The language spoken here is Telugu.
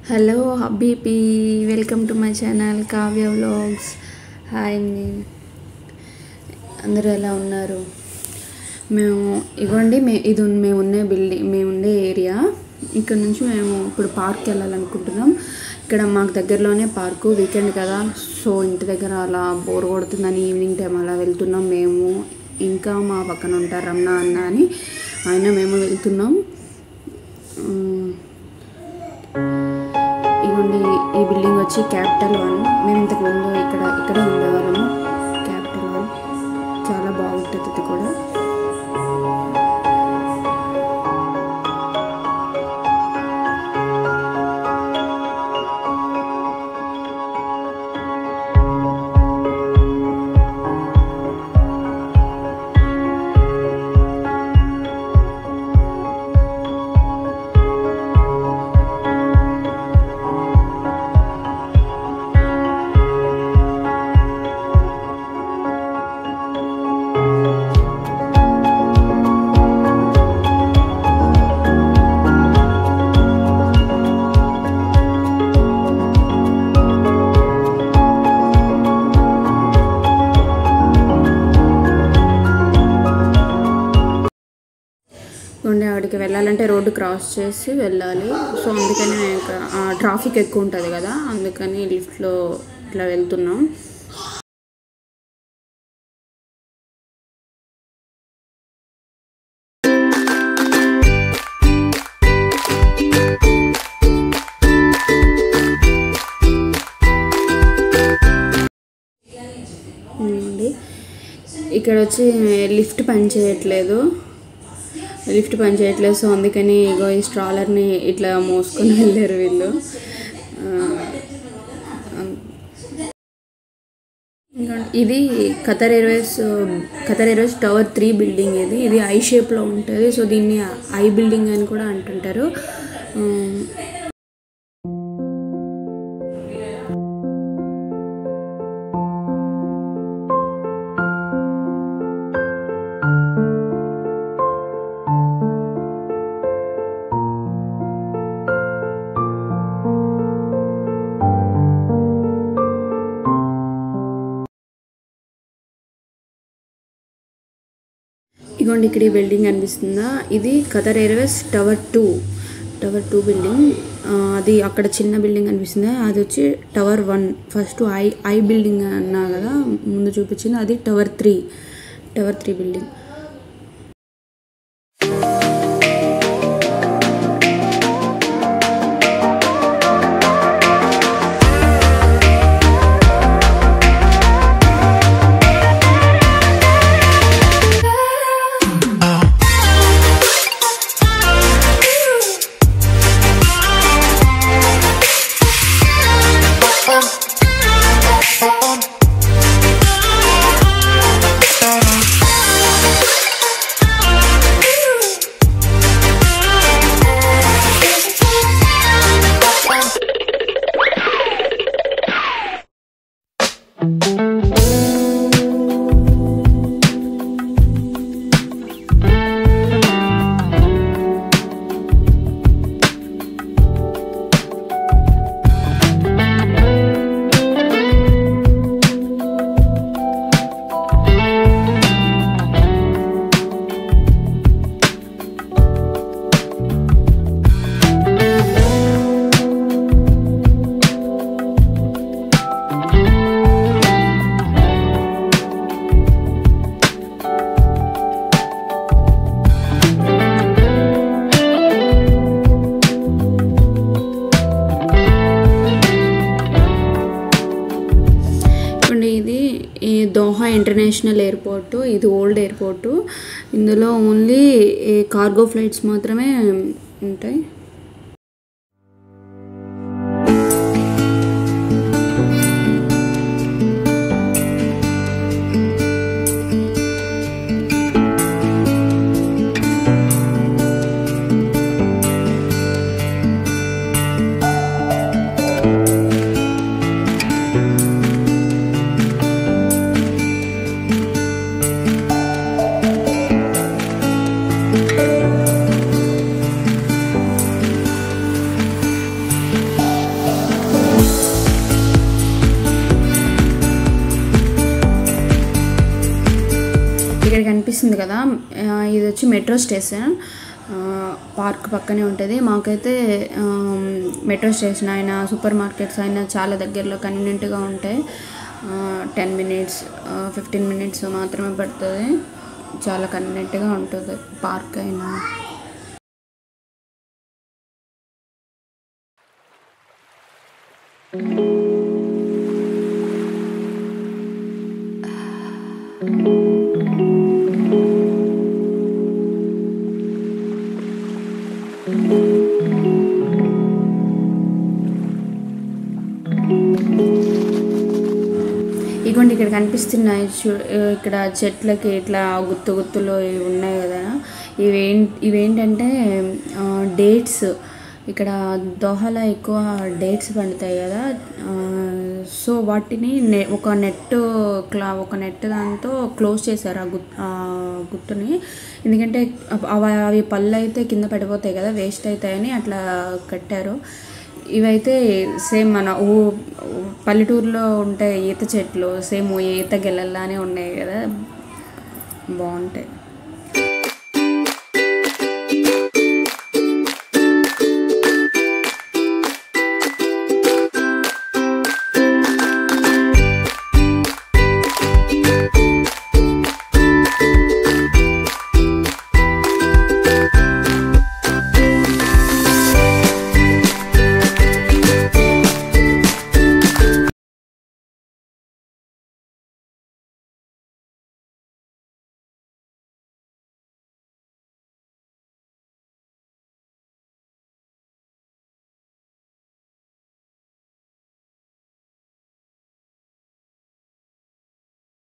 హలో హబీపీ, welcome to my channel Kavya vlogs. Hi అండి, అందరూ ఎలా ఉన్నారు? మేము ఉండే బిల్డింగ్, మేము ఉండే ఏరియా. ఇక్కడ నుంచి మేము ఇప్పుడు పార్క్కి వెళ్ళాలనుకుంటున్నాం. ఇక్కడ మాకు దగ్గరలోనే పార్కు, వీకెండ్ కదా, సో ఇంటి దగ్గర అలా బోర్ కొడుతుందని ఈవినింగ్ టైం అలా వెళ్తున్నాం. మేము ఇంకా మా పక్కన ఉంటారు రమణ అన్న అని, ఆయన మేము వెళ్తున్నాం. ఇవ్వండి, ఈ బిల్డింగ్ వచ్చి క్యాపిటల్ 1. మేము ఇంతకుముందు ఇక్కడ ఉండేవాళ్ళము. క్యాపిటల్ 1 చాలా బాగుంటుంది. ఇది కూడా ఆవిడకి వెళ్ళాలంటే రోడ్డు క్రాస్ చేసి వెళ్ళాలి. సో అందుకని ట్రాఫిక్ ఎక్కువ ఉంటుంది కదా, అందుకని లిఫ్ట్లో ఇట్లా వెళ్తున్నాం. ఇక్కడ వచ్చి లిఫ్ట్ పనిచేయట్లేదు, సో అందుకని ఇగో ఈ స్ట్రాలర్ని ఇట్లా మోసుకొని వెళ్ళారు వీళ్ళు. ఇది ఖతర్ ఎయిర్వేస్ టవర్ 3 బిల్డింగ్. ఇది ఐ షేప్లో ఉంటుంది, సో దీన్ని ఐ బిల్డింగ్ అని కూడా అంటుంటారు. ఇదిగోండి, ఇక్కడ ఈ బిల్డింగ్ అనిపిస్తుందా, ఇది ఖతర్ ఎయిర్వేస్ టవర్ 2 బిల్డింగ్. అది అక్కడ చిన్న బిల్డింగ్ అనిపిస్తుంది, అది వచ్చి టవర్ 1. ఫస్ట్ ఐ బిల్డింగ్ అన్నా కదా ముందు చూపించింది, అది టవర్ 3 బిల్డింగ్. ఇది దోహా ఇంటర్నేషనల్ ఎయిర్పోర్టు. ఇది ఓల్డ్ ఎయిర్పోర్టు. ఇందులో ఓన్లీ కార్గో ఫ్లైట్స్ మాత్రమే ఉంటాయి. కనిపిస్తుంది కదా, ఇది వచ్చి మెట్రో స్టేషన్. పార్క్ పక్కనే ఉంటుంది. మాకైతే మెట్రో స్టేషన్ అయినా సూపర్ మార్కెట్స్ అయినా చాలా దగ్గరలో కన్వీనియంట్గా ఉంటాయి. 10 minutes 15 minutes మాత్రమే పడుతుంది. చాలా కన్వీనియంట్గా ఉంటుంది పార్క్ అయినా. ఇగోండి ఇక్కడ కనిపిస్తున్నాయి ఇక్కడ చెట్లకి ఇట్లా గుత్తులు ఇవి ఉన్నాయి కదా, ఇవేంటంటే డేట్స్. ఇక్కడ దోహలో ఎక్కువ డేట్స్ పండుతాయి కదా, సో వాటిని ఒక నెట్ దాంతో క్లోజ్ చేశారు ఆ గుత్తుని. ఎందుకంటే అవి పళ్ళు అయితే కింద పడిపోతాయి కదా, వేస్ట్ అవుతాయని అట్లా కట్టారు. ఇవైతే సేమ్ మన పల్లెటూరులో ఉంటాయి ఈత చెట్లు, సేమ్ ఈత గెలల్లానే ఉన్నాయి కదా, బాగుంటాయి.